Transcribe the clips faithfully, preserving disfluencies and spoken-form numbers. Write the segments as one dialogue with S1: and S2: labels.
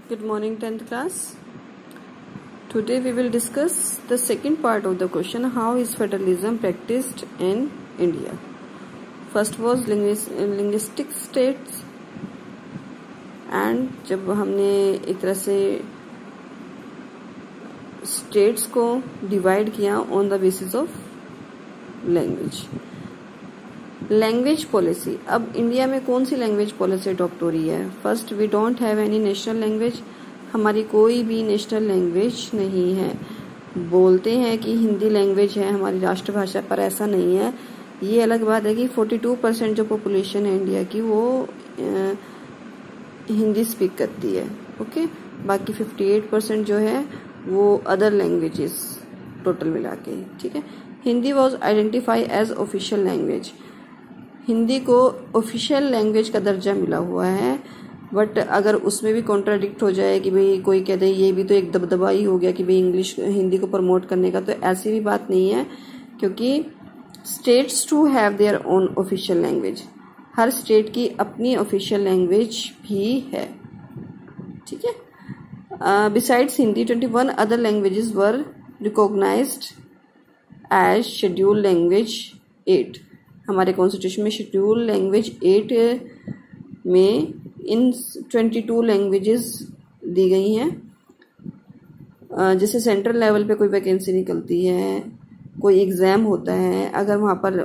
S1: Good morning, tenth class. Today we will discuss the second part of the question, how is federalism practiced in India. First was linguistic states, and जब हमने एक तरह से states को divide किया on the basis of language. Language policy, अब India में कौन सी लैंग्वेज पॉलिसी अडॉप्ट हो रही है? First, we don't have any national language, हमारी कोई भी नेशनल लैंग्वेज नहीं है. बोलते हैं कि हिंदी लैंग्वेज है हमारी राष्ट्रभाषा, पर ऐसा नहीं है. ये अलग बात है कि बयालीस परसेंट जो पॉपुलेशन है इंडिया की वो आ, हिंदी स्पीक करती है. ओके, बाकी अट्ठावन परसेंट जो है वो अदर लैंग्वेजेस टोटल मिला के. ठीक है, Hindi was identified as official language. Hindi को ऑफिशियल लैंग्वेज का दर्जा मिला हुआ है, बट अगर उसमें भी कॉन्ट्राडिक्ट हो जाए कि भाई कोई कह दे ये भी तो एक दबदबा ही हो गया कि भाई इंग्लिश हिंदी को प्रमोट करने का, तो ऐसी भी बात नहीं है, क्योंकि states to have their own official language. हर स्टेट की अपनी ऑफिशियल लैंग्वेज भी है. ठीक है, besides Hindi twenty one other languages were recognised as schedule language eight. हमारे कॉन्स्टिट्यूशन में शेड्यूल लैंग्वेज एट में इन बाईस लैंग्वेजेस दी गई हैं. जैसे सेंट्रल लेवल पे कोई वैकेंसी निकलती है, कोई एग्ज़ाम होता है, अगर वहाँ पर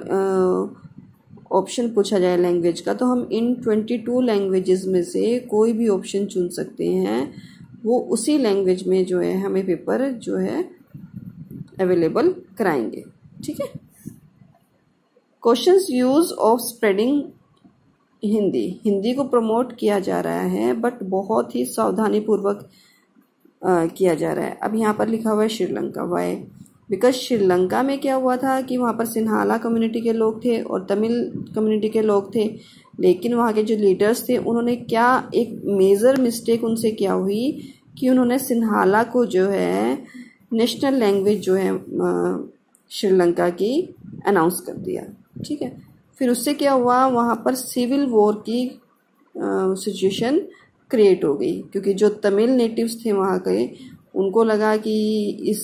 S1: ऑप्शन पूछा जाए लैंग्वेज का, तो हम इन बाईस लैंग्वेजेस में से कोई भी ऑप्शन चुन सकते हैं. वो उसी लैंग्वेज में जो है हमें पेपर जो है अवेलेबल कराएंगे. ठीक है, questions use of spreading Hindi. Hindi को प्रमोट किया जा रहा है, बट बहुत ही सावधानी पूर्वक किया जा रहा है. अब यहाँ पर लिखा हुआ है श्रीलंका. वाई? बिकॉज श्रीलंका में क्या हुआ था कि वहाँ पर सिन्हाला कम्युनिटी के लोग थे और तमिल कम्युनिटी के लोग थे, लेकिन वहाँ के जो लीडर्स थे उन्होंने क्या एक मेजर मिस्टेक उनसे क्या हुई कि उन्होंने सिन्हाला को जो है नेशनल लैंग्वेज जो है श्रीलंका की अनाउंस कर दिया. ठीक है, फिर उससे क्या हुआ, वहाँ पर सिविल वॉर की सिचुएशन क्रिएट हो गई, क्योंकि जो तमिल नेटिव्स थे वहाँ के, उनको लगा कि इस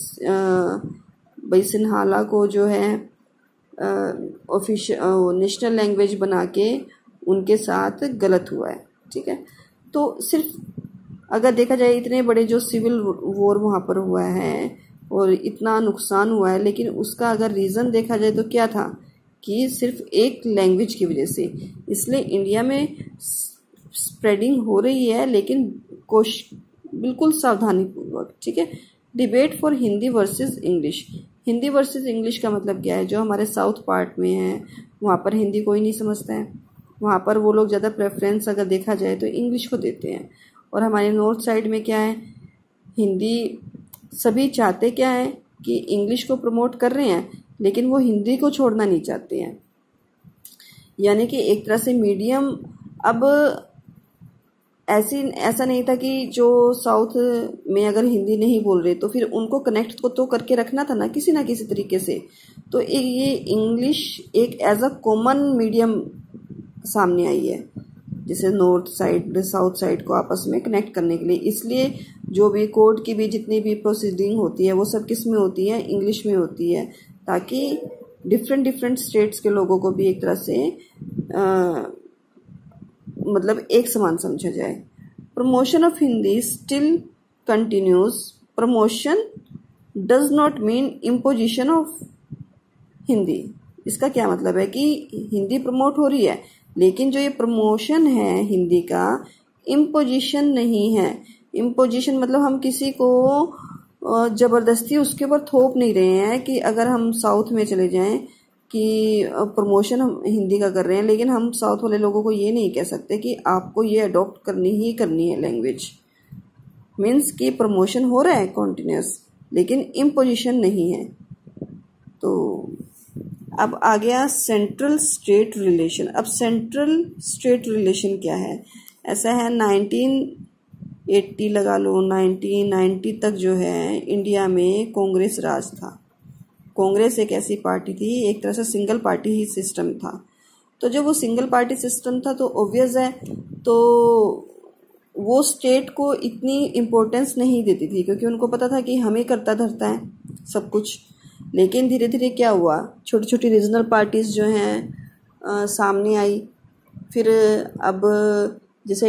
S1: भाई सिन्हाला को जो है ऑफिशियल नेशनल लैंग्वेज बना के उनके साथ गलत हुआ है. ठीक है, तो सिर्फ अगर देखा जाए इतने बड़े जो सिविल वॉर वहाँ पर हुआ है और इतना नुकसान हुआ है, लेकिन उसका अगर रीज़न देखा जाए तो क्या था कि सिर्फ एक लैंग्वेज की वजह से. इसलिए इंडिया में स्प्रेडिंग हो रही है, लेकिन कोश बिल्कुल सावधानी पूर्वक. ठीक है, debate for Hindi versus English. Hindi versus English का मतलब क्या है? जो हमारे साउथ पार्ट में है वहाँ पर हिंदी कोई नहीं समझता है, वहाँ पर वो लोग ज़्यादा प्रेफरेंस अगर देखा जाए तो इंग्लिश को देते हैं. और हमारे नॉर्थ साइड में क्या है, हिंदी सभी चाहते क्या है कि इंग्लिश को प्रमोट कर रहे हैं, लेकिन वो हिंदी को छोड़ना नहीं चाहते हैं. यानी कि एक तरह से मीडियम, अब ऐसी ऐसा नहीं था कि जो साउथ में अगर हिंदी नहीं बोल रहे तो फिर उनको कनेक्ट को तो करके रखना था ना किसी ना किसी तरीके से. तो ये इंग्लिश एक एज अ कॉमन मीडियम सामने आई है, जैसे नॉर्थ साइड साउथ साइड को आपस में कनेक्ट करने के लिए. इसलिए जो भी कोर्ट की भी जितनी भी प्रोसीडिंग होती है वो सब किस में होती है? इंग्लिश में होती है, ताकि डिफरेंट डिफरेंट स्टेट्स के लोगों को भी एक तरह से आ, मतलब एक समान समझा जाए. Promotion of Hindi still continues. Promotion does not mean imposition of Hindi. इसका क्या मतलब है कि हिंदी प्रमोट हो रही है, लेकिन जो ये प्रमोशन है हिंदी का, इम्पोजिशन नहीं है. इम्पोजिशन मतलब हम किसी को ज़बरदस्ती उसके ऊपर थोप नहीं रहे हैं कि अगर हम साउथ में चले जाएं कि प्रमोशन हम हिंदी का कर रहे हैं, लेकिन हम साउथ वाले लोगों को ये नहीं कह सकते कि आपको ये अडॉप्ट करनी ही करनी है लैंग्वेज. मीन्स कि प्रमोशन हो रहा है कॉन्टिन्यूस, लेकिन इम्पोजिशन नहीं है. तो अब आ गया सेंट्रल स्टेट रिलेशन. अब सेंट्रल स्टेट रिलेशन क्या है? ऐसा है, नाइनटीन एट्टी लगा लो, नाइनटीन नाइंटी तक जो है इंडिया में कांग्रेस राज था. कांग्रेस एक ऐसी पार्टी थी, एक तरह से सिंगल पार्टी ही सिस्टम था. तो जब वो सिंगल पार्टी सिस्टम था तो ऑब्वियस है, तो वो स्टेट को इतनी इम्पोर्टेंस नहीं देती थी, क्योंकि उनको पता था कि हमें करता धरता है सब कुछ। लेकिन धीरे धीरे क्या हुआ, छोटी छोटी रीजनल पार्टीज़ जो हैं सामने आई। फिर अब जैसे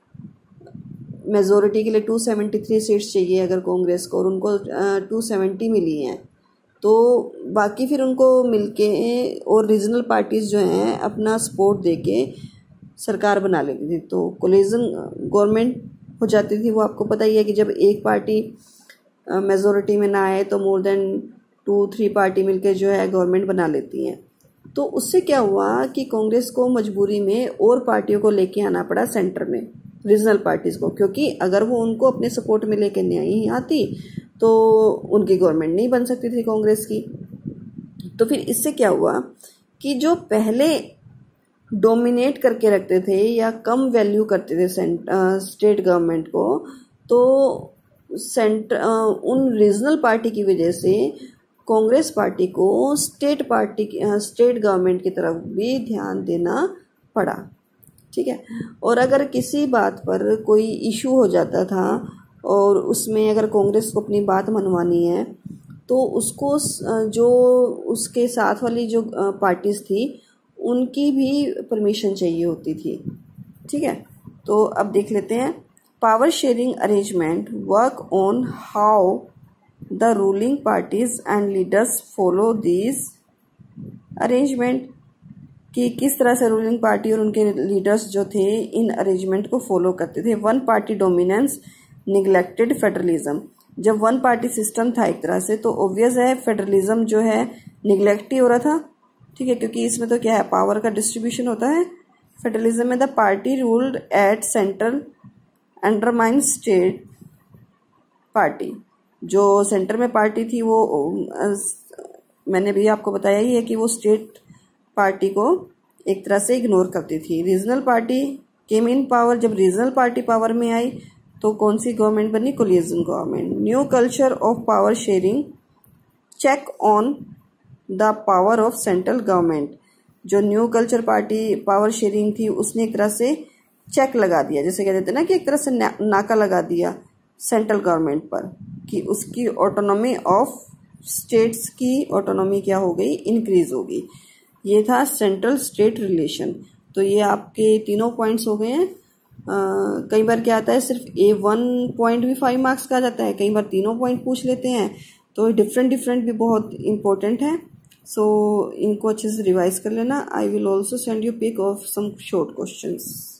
S1: मेजॉरिटी के लिए टू सेवेंटी थ्री सीट्स चाहिए अगर कांग्रेस को, और उनको टू सेवेंटी मिली हैं, तो बाकी फिर उनको मिलके और रीजनल पार्टीज़ जो हैं अपना सपोर्ट देके सरकार बना लेती थी। तो कोलिजन गवर्नमेंट हो जाती थी। वो आपको पता ही है कि जब एक पार्टी मेजॉरिटी में ना आए तो more than two three party मिलके जो है गवर्नमेंट बना लेती हैं। तो उससे क्या हुआ कि कांग्रेस को मजबूरी में और पार्टियों को लेके आना पड़ा सेंटर में, रीजनल पार्टीज़ को, क्योंकि अगर वो उनको अपने सपोर्ट में लेके नहीं आती तो उनकी गवर्नमेंट नहीं बन सकती थी कांग्रेस की। तो फिर इससे क्या हुआ कि जो पहले डोमिनेट करके रखते थे या कम वैल्यू करते थे स्टेट गवर्नमेंट को, तो सेंटर उन रीजनल पार्टी की वजह से कांग्रेस पार्टी को स्टेट पार्टी स्टेट गवर्नमेंट की तरफ भी ध्यान देना पड़ा। ठीक है। और अगर किसी बात पर कोई इशू हो जाता था और उसमें अगर कांग्रेस को अपनी बात मनवानी है तो उसको जो उसके साथ वाली जो पार्टीज थी उनकी भी परमिशन चाहिए होती थी। ठीक है। तो अब देख लेते हैं, power sharing arrangement work on how the ruling parties and leaders follow this arrangement, कि किस तरह से रूलिंग पार्टी और उनके लीडर्स जो थे इन अरेंजमेंट को फॉलो करते थे। One party dominance neglected federalism, जब वन पार्टी सिस्टम था एक तरह से तो ऑब्वियस है फेडरलिज्म जो है निगलेक्ट ही हो रहा था। ठीक है, क्योंकि इसमें तो क्या है, पावर का डिस्ट्रीब्यूशन होता है। फेडरलिज्म में the party ruled at central undermine state party, जो सेंटर में पार्टी थी वो मैंने भी आपको बताया ही है कि वो स्टेट पार्टी को एक तरह से इग्नोर करती थी। Regional party came in power, जब रीजनल पार्टी पावर में आई तो कौन सी गवर्नमेंट बनी, coalition government. New culture of power sharing check on the power of central government, जो new culture party power sharing थी उसने एक तरह से चेक लगा दिया, जैसे कह देते ना कि एक तरह से ना, नाका लगा दिया सेंट्रल गवर्नमेंट पर कि उसकी ऑटोनॉमी ऑफ स्टेट्स की ऑटोनॉमी क्या हो गई, इंक्रीज हो गई। ये था सेंट्रल स्टेट रिलेशन। तो ये आपके तीनों पॉइंट्स हो गए हैं। Uh, कई बार क्या आता है सिर्फ ए वन पॉइंट भी फाइव मार्क्स का आ जाता है, कई बार तीनों पॉइंट पूछ लेते हैं, तो डिफरेंट डिफरेंट भी बहुत इंपॉर्टेंट है। सो so, इनको अच्छे से रिवाइज कर लेना। I will also send you pic of some short questions.